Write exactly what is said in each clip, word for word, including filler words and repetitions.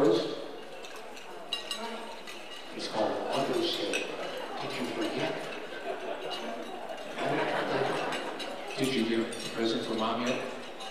was? It's called Mother's Day. Did you forget? Did you get a present for Mom yet?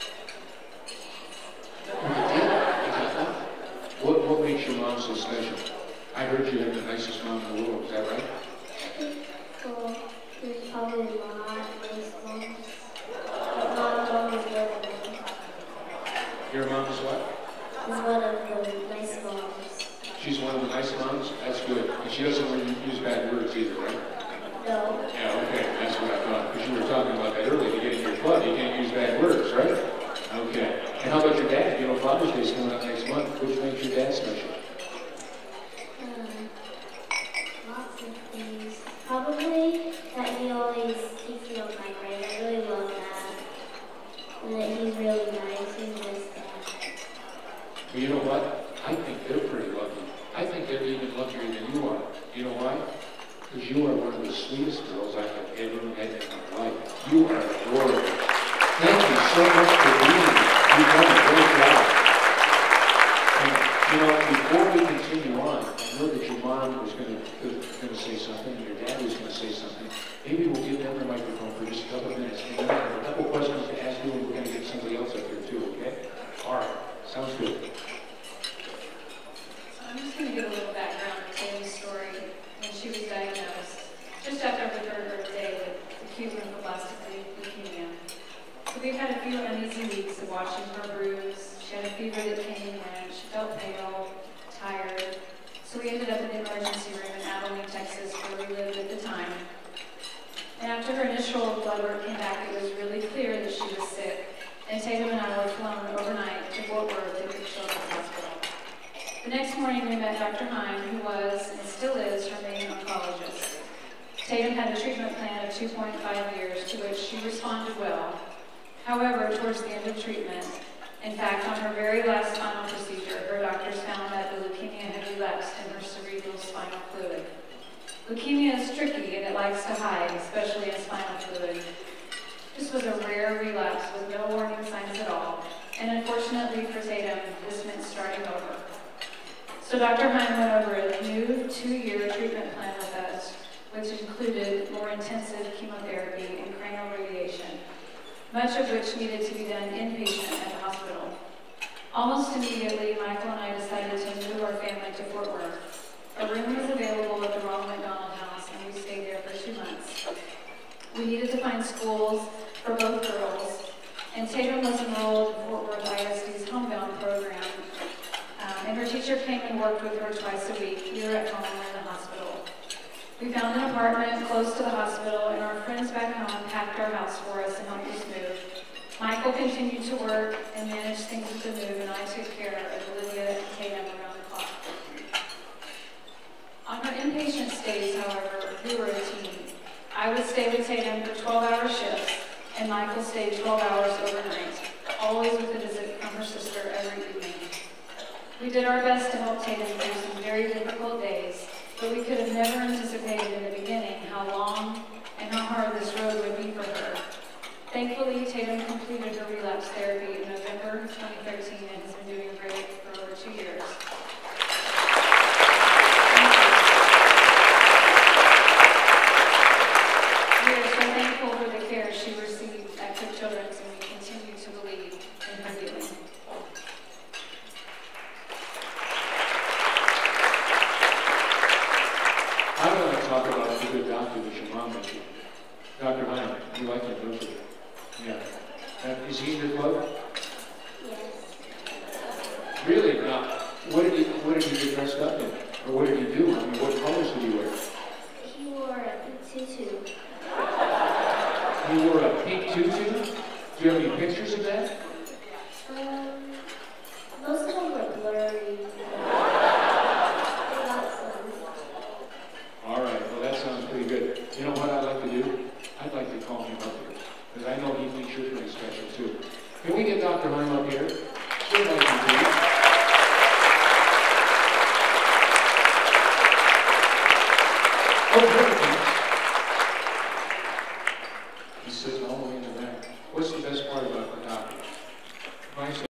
Oh, you did? You got one? What, what makes your mom so special? I heard you have the nicest mom in the world. Is that right? Well, there's probably a lot of nice moms. But Mom's always one of them. Your mom is what? Is one of the nice moms. She's one of the nice moms? That's good. And she doesn't really use bad words either, right? No. Yeah, okay. That's what I thought. Because you were talking about that earlier. To get in your club, you can't use bad words, right? Okay. And how about your dad? You know, Father's Day is coming up next month. Which makes your dad special? Um, lots of things. Probably that he always takes me on bike rides. I really love that. And that he's really nice. He's nice dad. Well, you know what? I think they're pretty lucky. I think they're even luckier than you are. You know why? Because you are one of the sweetest girls I have ever met in my life. You are adorable. Thank you so much for being here. You've done a great job. And, you know, before we continue on, I know that your mom was going to say something, and your dad was going to say something. Maybe we'll give them the microphone for just a couple of minutes. And then I have a couple questions to ask you, and we're going to get somebody else up here too, okay? All right. Sounds good. I'm just going to give a little background to Taylor's story. When she was diagnosed, just after her third birthday with acute lymphoblastic leukemia. So we've had a few uneasy weeks of watching her bruise. She had a fever that came and went. She felt pale, tired. So we ended up in the emergency room in Abilene, Texas, where we lived at the time. And after her initial blood work came back, it was really clear that she was sick. And Tatum and I were flown overnight to Fort Worth at the Children's Hospital. The next morning, we met Doctor Hine, who was, and still is, her main oncologist. Tatum had a treatment plan of two point five years, to which she responded well. However, towards the end of treatment, in fact, on her very last final procedure, her doctors found that the leukemia had relapsed in her cerebral spinal fluid. Leukemia is tricky, and it likes to hide, especially in spinal fluid. This was a rare relapse with no warning signs at all, and unfortunately for Tatum, this meant starting over. So Doctor Hine went over a new two-year treatment plan with us, which included more intensive chemotherapy and cranial radiation, much of which needed to be done inpatient at the hospital. Almost immediately, Michael and I decided to move our family to Fort Worth. A room was available at the Ronald McDonald House, and we stayed there for two months. We needed to find schools for both girls, and Tatum was enrolled in Fort Worth I S D's Homebound program. Um, and her teacher came and worked with her twice a week, either at home or in the hospital. We found an apartment close to the hospital, and our friends back home packed our house for us and helped us move. Michael continued to work and manage things with the move, and I took care of Olivia and Tatum around the clock. On our inpatient stays, however, we were a team. I would stay with Tatum for twelve-hour shifts, and Michael stayed twelve hours overnight, always with a visit from her sister every evening. We did our best to help Tatum through some very difficult days, but we could have never anticipated in the beginning how long and how hard this road would be for her. Thankfully, Tatum completed her relapse therapy in November twenty thirteen and has been doing great for over two years. We are so thankful for the care she received at Cook Children's, and we continue to believe in her healing. I want to talk about the good doctor that your mom mentioned. Doctor Hine, you like him, don't you? Yeah. Uh, is he in your club? Yes. Really? Now, what did he, what did he get dressed up in? Or what did he do? I mean, what colors did he wear? He wore a pink tutu. He wore a pink tutu? Do you have any pictures of that? Um, most of them were blurry. Not some. All right, well, that sounds pretty good. You know what I'd like to do? I'd like to call him up here, because I know he thinks you're pretty special, too. Can we get Doctor Hine up here? Sure, like you do. Oh, perfect. He's sitting all the way in the back. What's the best part about the doctor? Nice.